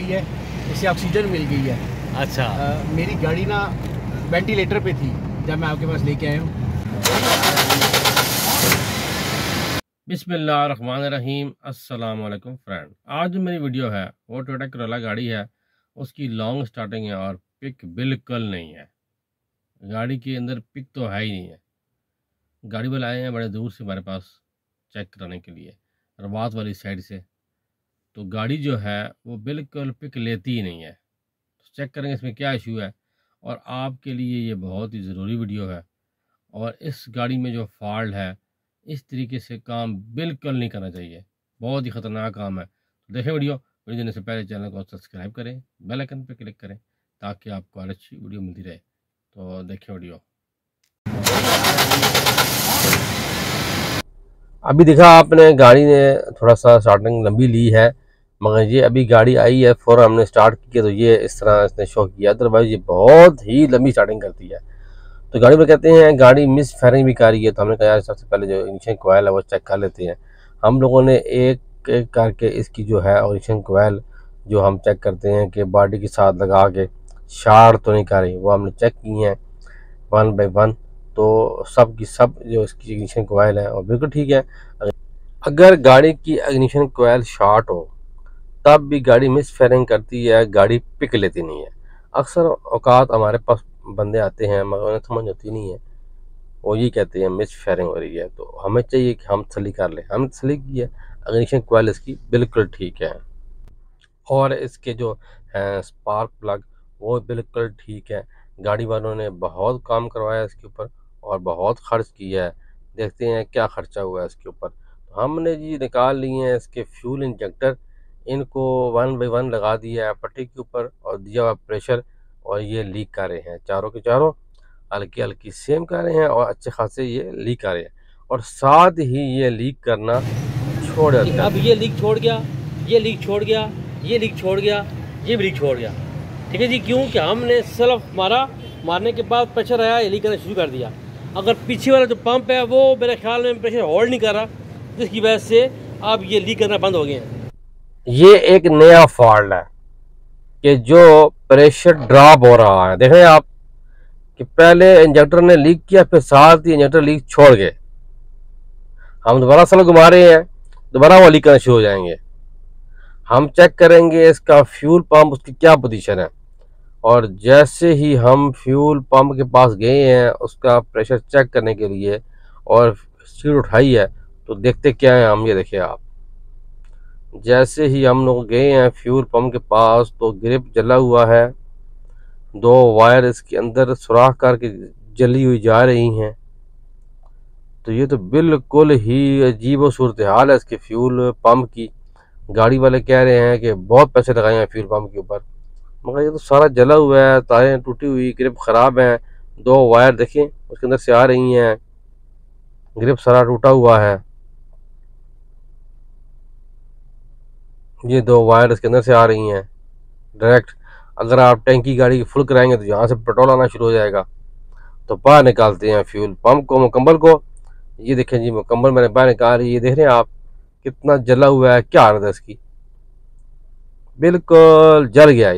है, इसे ऑक्सीजन मिल गई है। अच्छा। मेरी गाड़ी ना वेंटिलेटर पे थी जब मैं आपके पास लेके आया हूँ। बिस्मिल्लाहिर्रहमानिर्रहीम। अस्सलाम वालेकुम फ्रेंड। आज जो मेरी वीडियो है वो टोयोटा करोला गाड़ी है, उसकी लॉन्ग स्टार्टिंग है और पिक बिल्कुल नहीं है। गाड़ी के अंदर पिक तो है ही नहीं है। गाड़ी वाले आए हैं बड़े दूर से हमारे पास चेक कराने के लिए, रबात वाली साइड से। तो गाड़ी जो है वो बिल्कुल पिक लेती ही नहीं है। तो चेक करेंगे इसमें क्या इशू है, और आपके लिए ये बहुत ही ज़रूरी वीडियो है। और इस गाड़ी में जो फॉल्ट है, इस तरीके से काम बिल्कुल नहीं करना चाहिए, बहुत ही ख़तरनाक काम है। तो देखें वीडियो देने से पहले चैनल को सब्सक्राइब करें, बेल आइकन पर क्लिक करें ताकि आपको हर अच्छी वीडियो मिलती रहे। तो देखें वीडियो। अभी देखा आपने गाड़ी ने थोड़ा सा स्टार्टिंग लंबी ली है, मगर ये अभी गाड़ी आई है फ़ौरन हमने स्टार्ट की तो ये इस तरह इसने शो किया। अदरवाइज़ ये बहुत ही लंबी स्टार्टिंग करती है। तो गाड़ी में कहते हैं गाड़ी मिस फायरिंग भी कर रही है। तो हमने कहा यार सबसे पहले जो इग्निशन कोयल है वो चेक कर लेते हैं। हम लोगों ने एक एक करके इसकी जो है इग्निशन कोयल जो हम चेक करते हैं कि बॉडी के साथ लगा के शार्ट तो नहीं कर रही, वो हमने चेक की हैं 1 बाय 1। तो सब की सब जो इसकी इग्निशन कोयल है और बिल्कुल ठीक है। अगर गाड़ी की इग्निशन कोयल शॉर्ट हो तब भी गाड़ी मिस फायरिंग करती है, गाड़ी पिक लेती नहीं है। अक्सर औकात हमारे पास बंदे आते हैं मगर उन्हें समझ होती नहीं है, वो ये कहते हैं मिस फायरिंग हो रही है। तो हमें चाहिए कि हम तसल्ली कर लें। हमने तसल्ली की है, इग्निशन कोयल इसकी बिल्कुल ठीक है और इसके जो हैं स्पार्क प्लग वो बिल्कुल ठीक है। गाड़ी वालों ने बहुत काम करवाया इसके ऊपर और बहुत खर्च किया है। देखते हैं क्या खर्चा हुआ है इसके ऊपर। तो हमने जी निकाल लिए हैं इसके फ्यूल इंजेक्टर, इनको 1 बाय 1 लगा दिया है पट्टी के ऊपर और दिया हुआ प्रेशर, और ये लीक कर रहे हैं चारों के चारों, हल्की हल्की सेम कर रहे हैं और अच्छे खासे ये लीक कर रहे हैं। और साथ ही ये लीक करना छोड़ जाते हैं। अब ये लीक छोड़ गया, ये लीक छोड़ गया, ये लीक छोड़ गया, ये भी लीक छोड़ गया। ठीक है जी, क्यों कि हमने सेल्फ मारने के बाद प्रेशर आया, ये लीक करना शुरू कर दिया। अगर पीछे वाला जो पंप है वो मेरे ख्याल में प्रेशर होल्ड नहीं कर रहा, जिसकी वजह से अब ये लीक करना बंद हो गए हैं। ये एक नया फॉल्ट है कि जो प्रेशर ड्रॉप हो रहा है। देखें आप कि पहले इंजेक्टर ने लीक किया, फिर साथ ही इंजेक्टर लीक छोड़ गए। हम दोबारा साल घुमा रहे हैं, दोबारा वो लीक करना शुरू हो जाएंगे। हम चेक करेंगे इसका फ्यूल पंप उसकी क्या पोजीशन है, और जैसे ही हम फ्यूल पंप के पास गए हैं उसका प्रेशर चेक करने के लिए और स्पीड उठाई है, तो देखते क्या है हम, ये देखिए आप। जैसे ही हम लोग गए हैं फ्यूल पंप के पास तो ग्रिप जला हुआ है, 2 वायर इसके अंदर सुराख करके जली हुई जा रही हैं। तो ये तो बिल्कुल ही अजीब सूरत हाल है इसके फ्यूल पंप की। गाड़ी वाले कह रहे हैं कि बहुत पैसे लगाए हैं फ्यूल पंप के ऊपर, मगर ये तो सारा जला हुआ है, तारें टूटी हुई, ग्रिप ख़राब हैं। 2 वायर देखें उसके अंदर से आ रही हैं, ग्रिप सारा टूटा हुआ है। ये 2 वायर इसके अंदर से आ रही हैं डायरेक्ट। अगर आप टैंकी गाड़ी की फुल कराएंगे तो यहाँ से पेट्रोल आना शुरू हो जाएगा। तो बाहर निकालते हैं फ्यूल पंप को, मुकम्मल को। ये देखें जी मुकम्मल मैंने बाहर निकाल, ये देख रहे हैं आप कितना जला हुआ है, क्या हालत है इसकी, बिल्कुल जल गया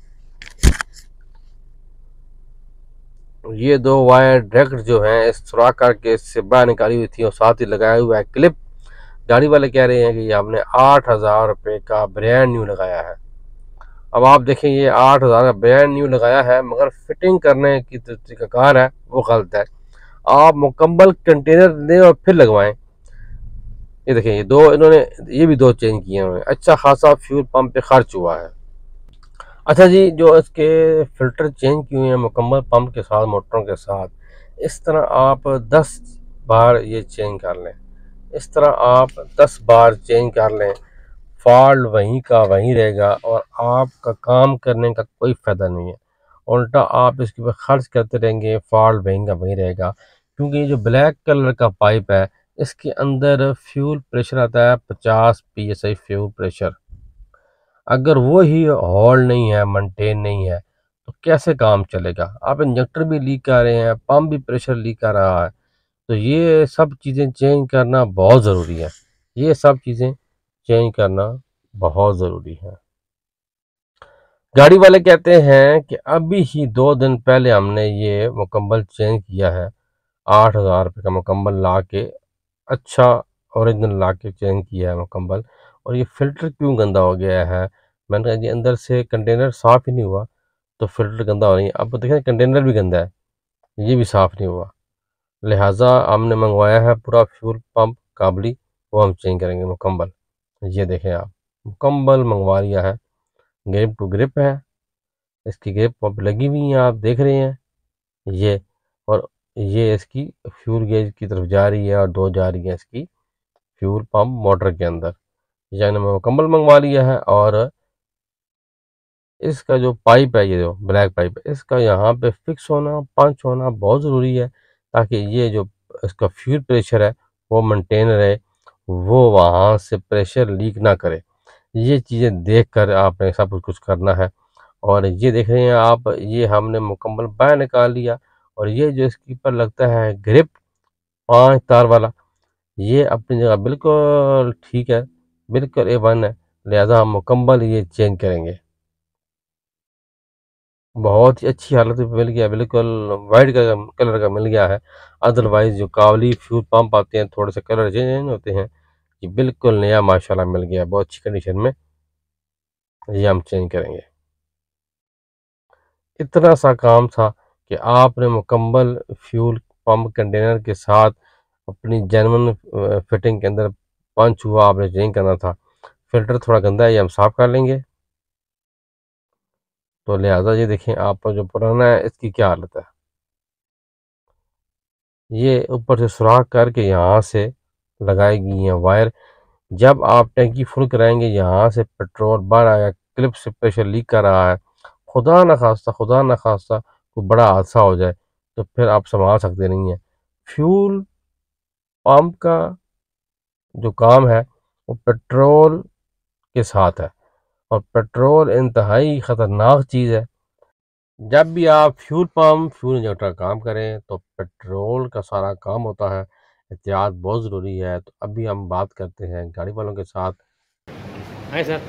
ये 2 वायर डायरेक्ट जो हैं इस सुराख करके इससे बाहर निकाली हुई थी और साथ ही लगाया हुआ है क्लिप। गाड़ी वाले कह रहे हैं कि ये हमने 8,000 रुपये का ब्रांड न्यू लगाया है। अब आप देखें ये 8,000 का ब्रांड न्यू लगाया है, मगर फिटिंग करने की तरीकाकार है वो गलत है। आप मुकम्मल कंटेनर लें और फिर लगवाएं। ये देखें ये 2 इन्होंने ये भी 2 चेंज किए हुए हैं। अच्छा खासा फ्यूल पंप पे खर्च हुआ है। अच्छा जी, जो इसके फ़िल्टर चेंज किए हुए हैं मुकम्मल पंप के साथ, मोटरों के साथ, इस तरह आप 10 बार ये चेंज कर लें। इस तरह आप 10 बार चेंज कर लें, फॉल्ट वहीं का वहीं रहेगा और आपका काम करने का कोई फ़ायदा नहीं है। उल्टा आप इसके ऊपर खर्च करते रहेंगे, फॉल्ट वहीं का वहीं रहेगा। क्योंकि ये जो ब्लैक कलर का पाइप है इसके अंदर फ्यूल प्रेशर आता है 50 PSI फ्यूल प्रेशर। अगर वो ही होल्ड नहीं है, मेंटेन नहीं है, तो कैसे काम चलेगा। आप इंजेक्टर भी लीक कर रहे हैं, पंप भी प्रेशर लीक कर रहा है। तो ये सब चीज़ें चेंज करना बहुत ज़रूरी है। ये सब चीज़ें चेंज करना बहुत ज़रूरी है। गाड़ी वाले कहते हैं कि अभी ही 2 दिन पहले हमने ये मुकम्मल चेंज किया है, 8,000 रुपये का मुकम्मल ला के, अच्छा ओरिजिनल ला के चेंज किया है मुकम्मल। और ये फ़िल्टर क्यों गंदा हो गया है? मैंने कहा जी अंदर से कंटेनर साफ़ ही नहीं हुआ तो फ़िल्टर गंदा हो रही है। अब देखें कंटेनर भी गंदा है, ये भी साफ़ नहीं हुआ, लिहाजा हमने मंगवाया है पूरा फ्यूल पंप काबली, वो हम चेंज करेंगे मुकम्मल। ये देखें आप, मुकम्मल मंगवा लिया है, ग्रिप टू ग्रिप है, इसकी ग्रिप पंप लगी हुई हैं, आप देख रहे हैं ये। और ये इसकी फ्यूल गेज की तरफ जा रही है और 2 जा रही है इसकी फ्यूल पंप मोटर के अंदर। यानी मैं मुकम्मल मंगवा लिया है। और इसका जो पाइप है, ये जो ब्लैक पाइप है, इसका यहाँ पे फिक्स होना, पंच होना बहुत ज़रूरी है, ताकि ये जो इसका फ्यूल प्रेशर है वो मेंटेन रहे, वो वहाँ से प्रेशर लीक ना करे। ये चीज़ें देख कर आपने सब कुछ करना है। और ये देख रहे हैं आप, ये हमने मुकम्मल बाहर निकाल लिया। और ये जो इसके ऊपर लगता है ग्रिप 5 तार वाला, ये अपनी जगह बिल्कुल ठीक है, बिल्कुल A1 है, लिहाजा हम मुकम्मल ये चेंज करेंगे। बहुत ही अच्छी हालत में मिल गया, बिल्कुल वाइट कलर का मिल गया है। अदरवाइज़ जो काबली फ्यूल पंप आते हैं थोड़े से कलर चेंज होते हैं, ये बिल्कुल नया माशाल्लाह मिल गया, बहुत अच्छी कंडीशन में। ये हम चेंज करेंगे। इतना सा काम था कि आपने मुकम्मल फ्यूल पंप कंटेनर के साथ अपनी जेन्युइन फिटिंग के अंदर पंच हुआ, आपने चेंज करना था। फिल्टर थोड़ा गंदा है, ये हम साफ़ कर लेंगे। तो लिहाजा ये देखें आप, जो पुराना है इसकी क्या हालत है। ये ऊपर से सुराख करके यहाँ से लगाई गई हैं वायर। जब आप टैंकी फुल कराएंगे, यहाँ से पेट्रोल बाहर आया, क्लिप से प्रेशर लीक कर रहा है, खुदा न खास्ता कोई बड़ा हादसा हो जाए तो फिर आप संभाल सकते नहीं हैं। फ्यूल पंप का जो काम है वो पेट्रोल के साथ है, और पेट्रोल इंतहाई ख़तरनाक चीज़ है। जब भी आप फ्यूल पंप फ्यूल इंजेक्टर का काम करें तो पेट्रोल का सारा काम होता है, एहतियात बहुत ज़रूरी है। तो अभी हम बात करते हैं गाड़ी वालों के साथ। है सर,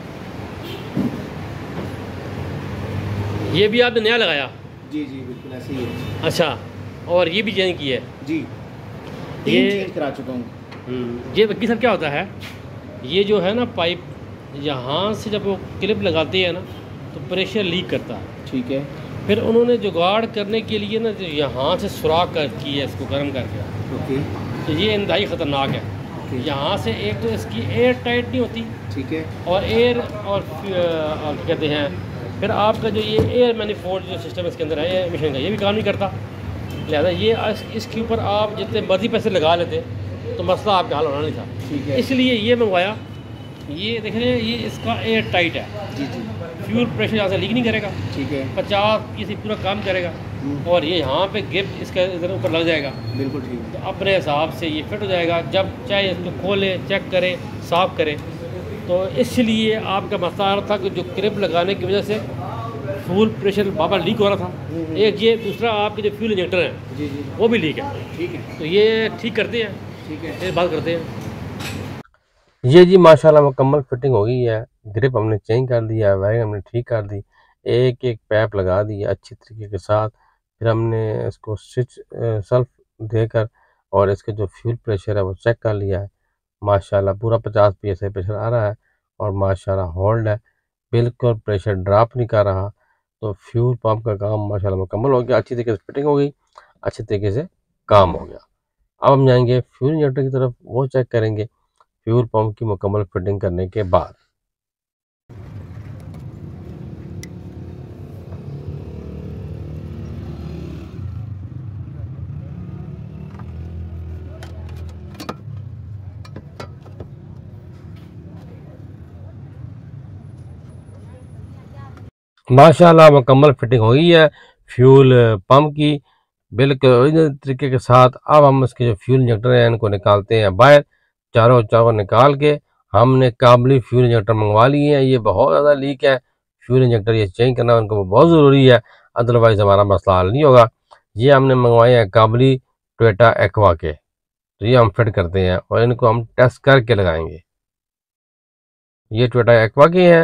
ये भी आपने नया लगाया? जी जी बिल्कुल ऐसे ही है। अच्छा, और ये भी चेंज किया है? जी, 3 ये चेंज करा चुका हूँ। ये वकील सर क्या होता है, ये जो है ना पाइप, यहाँ से जब वो क्लिप लगाते हैं ना तो प्रेशर लीक करता है। ठीक है। फिर उन्होंने जुगाड़ करने के लिए ना जो यहाँ से सुराख की है इसको गर्म करके, ओके। तो ये इंतहाई ख़तरनाक है। ओके। यहाँ से एक तो इसकी एयर टाइट नहीं होती, ठीक है, और एयर और क्या कहते हैं, फिर आपका जो ये एयर मैनिफोल्ड जो सिस्टम इसके अंदर है ये मशीन का, ये भी काम नहीं करता। लिहाजा ये इसके ऊपर आप जितने मर्जी पैसे लगा लेते तो मसला आपका हल होना नहीं था। ठीक है, इसलिए ये मंगवाया। ये देख रहे हैं, ये इसका एयर टाइट है। जी जी। फ्यूल प्रेशर यहाँ से लीक नहीं करेगा। ठीक है। 50 पूरा काम करेगा। और ये यहाँ पे ग्रिप इसका इधर ऊपर लग जाएगा। बिल्कुल ठीक। तो अपने हिसाब से ये फिट हो जाएगा, जब चाहे इसको खोलें, चेक करें, साफ़ करें। तो इसलिए आपका मसला आ रहा था कि जो क्लिप लगाने की वजह से फ्यूल प्रेशर बाबा लीक हो रहा था। एक ये, दूसरा आपके जो फ्यूल इंजेक्टर हैं जी जी वो भी लीक है। ठीक है, तो ये ठीक करते हैं। ठीक है, ये बात करते हैं। ये जी माशाल्लाह मुकम्मल फिटिंग हो गई है, ग्रिप हमने चेंज कर दिया है, वायरिंग हमने ठीक कर दी, एक एक पैप लगा दी अच्छी तरीके के साथ। फिर हमने इसको स्विच सेल्फ देकर और इसके जो फ्यूल प्रेशर है वो चेक कर लिया है। माशाल्लाह पूरा 50 PSI प्रेशर आ रहा है और माशाल्लाह होल्ड है, बिल्कुल प्रेशर ड्रॉप नहीं कर रहा। तो फ्यूल पंप का काम माशाल्लाह मुकम्मल हो गया, अच्छी तरीके से फिटिंग हो गई, अच्छी तरीके से काम हो गया। अब हम जाएंगे फ्यूल इंजेक्टर की तरफ, वो चेक करेंगे फ्यूल पंप की मुकम्मल फिटिंग करने के बाद। माशाल्लाह मुकम्मल फिटिंग हो गई है फ्यूल पंप की, बिल्कुल ओरिजिनल तरीके के साथ। अब हम इसके जो फ्यूल इंजेक्टर हैं इनको निकालते हैं बाहर, चारों निकाल के हमने काबली फ्यूल इंजेक्टर मंगवा लिए हैं। ये बहुत ज़्यादा लीक है फ्यूल इंजेक्टर, ये चेंज करना उनको बहुत ज़रूरी है, अदरवाइज़ हमारा मसला हल नहीं होगा। ये हमने मंगवाए हैं काबली टोयोटा एक्वा के, तो ये हम फिट करते हैं और इनको हम टेस्ट करके लगाएंगे। ये टोयोटा एक्वा के हैं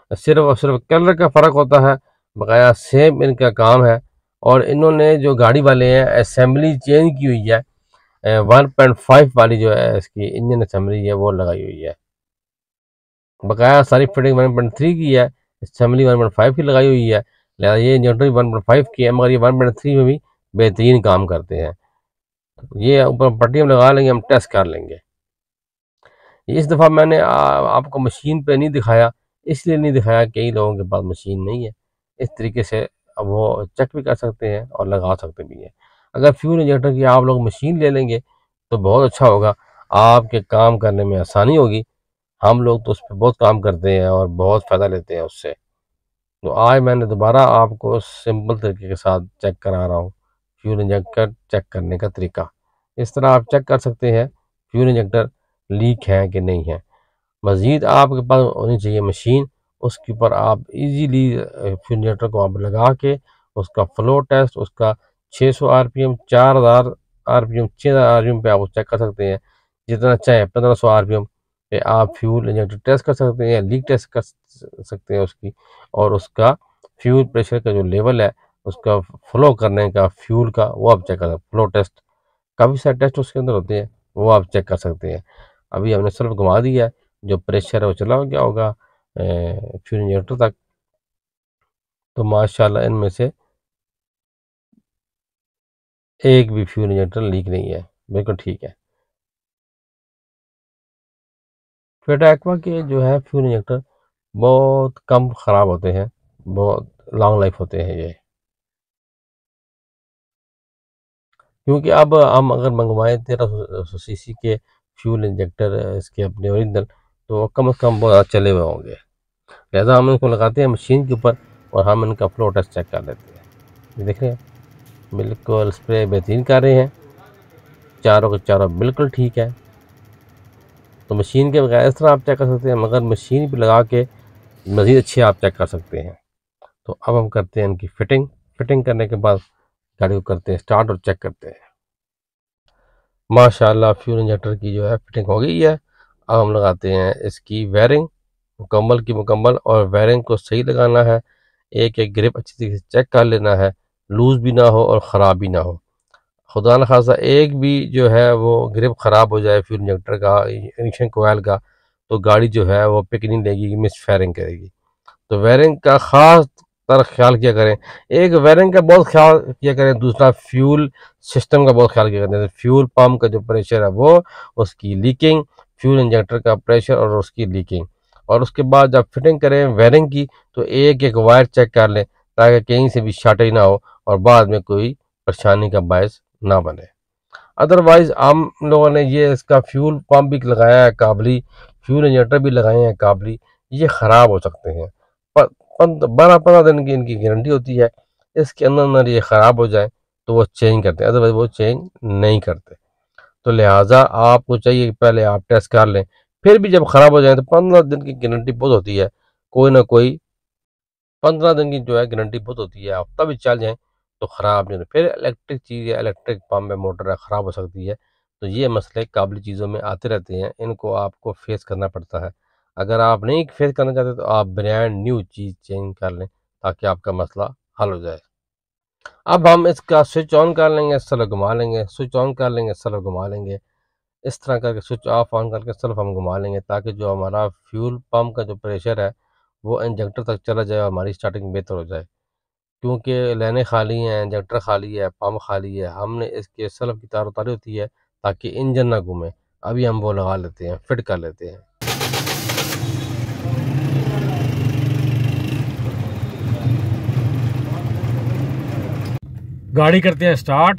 सिर्फ और सिर्फ कलर का फ़र्क होता है, बकाया सेम इनका काम है। और इन्होंने जो गाड़ी वाले हैं असेंबली चेंज की हुई है, 1.5 वाली जो है इसकी इंजन असेंबली है वो लगाई हुई है। बकाया सारी फिटिंग 1.3 की है, असेंबली 1.5 की लगाई हुई है। लिहाजा ये इंजेक्टर 1.5 की है, मगर ये 1.3 में भी बेहतरीन काम करते हैं। ये ऊपर पट्टी हम लगा लेंगे, हम टेस्ट कर लेंगे। इस दफ़ा मैंने आपको मशीन पे नहीं दिखाया, इसलिए नहीं दिखाया कई लोगों के पास मशीन नहीं है। इस तरीके से अब वो चेक भी कर सकते हैं और लगा सकते भी हैं। अगर फ्यूल इंजेक्टर की आप लोग मशीन ले लेंगे तो बहुत अच्छा होगा, आपके काम करने में आसानी होगी। हम लोग तो उस पर बहुत काम करते हैं और बहुत फ़ायदा लेते हैं उससे। तो आज मैंने दोबारा आपको सिंपल तरीके के साथ चेक करा रहा हूँ फ्यूल इंजेक्टर चेक करने का तरीका। इस तरह आप चेक कर सकते हैं फ्यूल इंजेक्टर लीक है कि नहीं है। मज़ीद आपके पास होनी चाहिए मशीन, उसके ऊपर आप इजीली फ्यूल इंजेक्टर को आप लगा के उसका फ्लो टेस्ट, उसका 600 आरपीएम, 4000 आरपीएम, 6000 आरपीएम पे आप चेक कर सकते हैं। जितना चाहे 1500 आरपीएम पे आप फ्यूल इंजेक्टर टेस्ट कर सकते हैं, लीक टेस्ट कर सकते हैं उसकी, और उसका फ्यूल प्रेशर का जो लेवल है, उसका फ्लो करने का फ्यूल का, वो आप चेक कर सकते हैं। फ्लो टेस्ट, काफ़ी सारे टेस्ट उसके अंदर होते हैं, वो आप चेक कर सकते हैं। अभी हमने सिर्फ घुमा दिया है, जो प्रेशर है वो चला गया होगा फ्यूल इंजेक्टर तक। तो माशाल्लाह इनमें से एक भी फ्यूल इंजेक्टर लीक नहीं है, बिल्कुल ठीक है। टोयोटा एक्वा के जो है फ्यूल इंजेक्टर बहुत कम ख़राब होते हैं, बहुत लॉन्ग लाइफ होते हैं ये। क्योंकि अब हम अगर मंगवाएं 1300 सीसी के फ्यूल इंजेक्टर इसके अपने ओरिजिनल, तो कम से कम बहुत ज़्यादा चले हुए होंगे। लिहाजा हम इनको लगाते हैं मशीन के ऊपर और हम इनका फ्लो टेस्ट चेक कर लेते हैं। ये देख रहे हैं, बिल्कुल स्प्रे बेहतरीन कर रहे हैं, चारों के चारों बिल्कुल ठीक है। तो मशीन के बगैर इस तरह आप चेक कर सकते हैं, मगर मशीन पर लगा के मज़ीद अच्छे आप चेक कर सकते हैं। तो अब हम करते हैं इनकी फिटिंग करने के बाद गाड़ी को करते हैं स्टार्ट और चेक करते हैं। माशाल्लाह फ्यूल इंजेक्टर की जो है फिटिंग हो गई है। अब हम लगाते हैं इसकी वायरिंग मुकम्मल की मुकम्मल, और वायरिंग को सही लगाना है। एक एक ग्रिप अच्छी तरीके से चेक कर लेना है, लूज़ भी ना हो और ख़राब भी ना हो। खुदा न खासा एक भी जो है वो ग्रिप ख़राब हो जाए फ्यूल इंजेक्टर का, इग्निशन कोयल का, तो गाड़ी जो है वो पिक नहीं लेगी, मिस फायरिंग करेगी। तो वायरिंग का ख़ास तर ख्याल किया करें। एक वायरिंग का बहुत ख्याल किया करें, दूसरा फ्यूल सिस्टम का बहुत ख्याल किया करें। फ्यूल पम्प का जो प्रेशर है वो, उसकी लीकिंग, फ्यूल इंजेक्टर का प्रेशर और उसकी लीकिंग। और उसके बाद जब फिटिंग करें वायरिंग की, तो एक एक वायर चेक कर लें ताकि कहीं से भी शॉर्टेज ना हो और बाद में कोई परेशानी का बायस ना बने। अदरवाइज़ हम लोगों ने ये इसका फ्यूल पम्प भी लगाया है काबली, फ्यूल इंजेक्टर भी लगाए हैं काबली, ये ख़राब हो सकते हैं। 12-15 दिन की इनकी गारंटी होती है, इसके अंदर अंदर ये ख़राब हो जाए तो वो चेंज करते हैं, अदरवाइज़ वो चेंज नहीं करते। तो लिहाजा आपको चाहिए कि पहले आप टेस्ट कर लें, फिर भी जब ख़राब हो जाए तो 15 दिन की गारंटी बहुत होती है, कोई ना कोई 15 दिन की जो है गारंटी बहुत होती है। हफ्ता भी चल जाए तो ख़राब नहीं होती। फिर इलेक्ट्रिक चीज़ है, इलेक्ट्रिक पंप है, मोटर है, ख़राब हो सकती है। तो ये मसले काबिल चीज़ों में आते रहते हैं, इनको आपको फेस करना पड़ता है। अगर आप नहीं फेस करना चाहते तो आप ब्रांड न्यू चीज़ चेंज कर लें ताकि आपका मसला हल हो जाए। अब हम इसका स्विच ऑन कर लेंगे, स्लो घुमा लेंगे, स्विच ऑन कर लेंगे, स्लो घुमा लेंगे। इस तरह करके स्विच ऑफ ऑन करके सिर्फ हम घुमा लेंगे ताकि जो हमारा फ्यूल पंप का जो प्रेशर है वो इंजेक्टर तक चला जाए और हमारी स्टार्टिंग बेहतर हो जाए। क्योंकि लाइनें खाली हैं, इंजेक्टर खाली है, पंप खाली है, हमने इसके सेल्फ की तार उतारी होती है ताकि इंजन ना घूमे। अभी हम वो लगा लेते हैं, फिट कर लेते हैं। गाड़ी करते हैं स्टार्ट।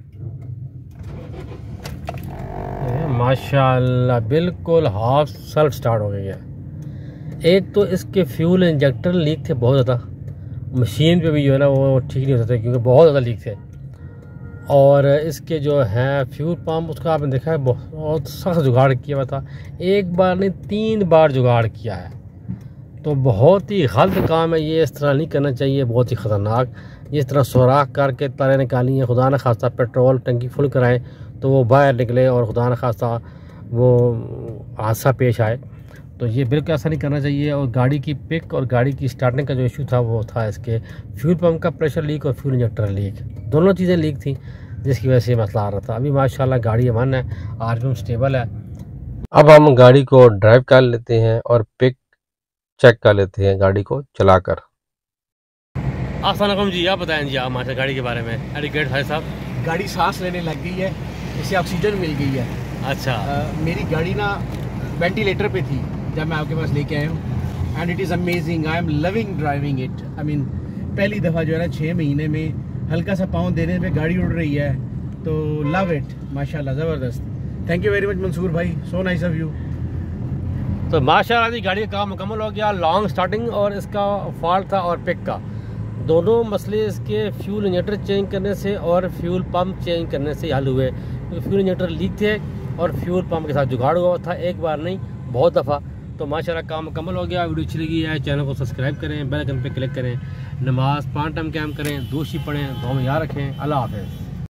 माशाल्लाह बिल्कुल हाफ सेल्फ स्टार्ट हो गई है। एक तो इसके फ्यूल इंजेक्टर लीक थे बहुत ज़्यादा, मशीन पे भी जो है ना वो ठीक नहीं होते थे क्योंकि बहुत ज़्यादा लीक थे। और इसके जो है फ्यूल पम्प, उसका आपने देखा है बहुत सख्त जुगाड़ किया हुआ था, एक बार नहीं 3 बार जुगाड़ किया है। तो बहुत ही गलत काम है ये, इस तरह नहीं करना चाहिए, बहुत ही ख़तरनाक। इस तरह सुराख करके तारें निकाली हैं, खुदा न खास्ता पेट्रोल टंकी फुल कराएं तो वो बाहर निकले और खुदा न खास्ता वो हादसा पेश आए। तो ये बिल्कुल ऐसा नहीं करना चाहिए। और गाड़ी की पिक और गाड़ी की स्टार्टिंग का जो इशू था वो था इसके फ्यूल पंप का प्रेशर लीक और फ्यूल इंजेक्टर लीक, दोनों चीज़ें लीक थी जिसकी वजह से ये मसला आ रहा था। अभी माशाल्लाह गाड़ी अमान है, आरपीएम स्टेबल है। अब हम गाड़ी को ड्राइव कर लेते हैं और पिक चेक कर लेते हैं गाड़ी को चलाकर। अस्सलाम वालेकुम जी, आप बताएं जी आप हमारे गाड़ी के बारे में। एडवोकेट भाई साहब, गाड़ी सांस लेने लग गई है, इसे ऑक्सीजन मिल गई है। अच्छा मेरी गाड़ी ना वेंटिलेटर पे थी जब मैं आपके पास लेके आया हूँ, and it is amazing, I am loving driving it. I mean पहली दफ़ा जो है ना 6 महीने में हल्का सा पाँव देने पे गाड़ी उड़ रही है, तो लव इट माशाल्लाह, ज़बरदस्त। Thank you very much Mansoor भाई, सो नाइस ऑफ यू। तो माशाल्लाह जी गाड़ी का काम मुकम्मल हो गया। लॉन्ग स्टार्टिंग और इसका फॉल्ट था और पिक का, दोनों मसले इसके फ्यूल इंजेक्टर चेंज करने से और फ्यूल पंप चेंज करने से हल हुए। क्योंकि फ्यूल इंजेक्टर लीक थे और फ्यूल पंप के साथ जुगाड़ हुआ था, एक बार नहीं बहुत दफ़ा। तो माशाल्लाह काम मुकम्मल हो गया। वीडियो अच्छी लगी है चैनल को सब्सक्राइब करें, बेल आइकन पे क्लिक करें, नमाज 5 टाइम कैम करें, दोषी पढ़ें, दुआ में याद रखें। अल्लाह हाफ़िज़।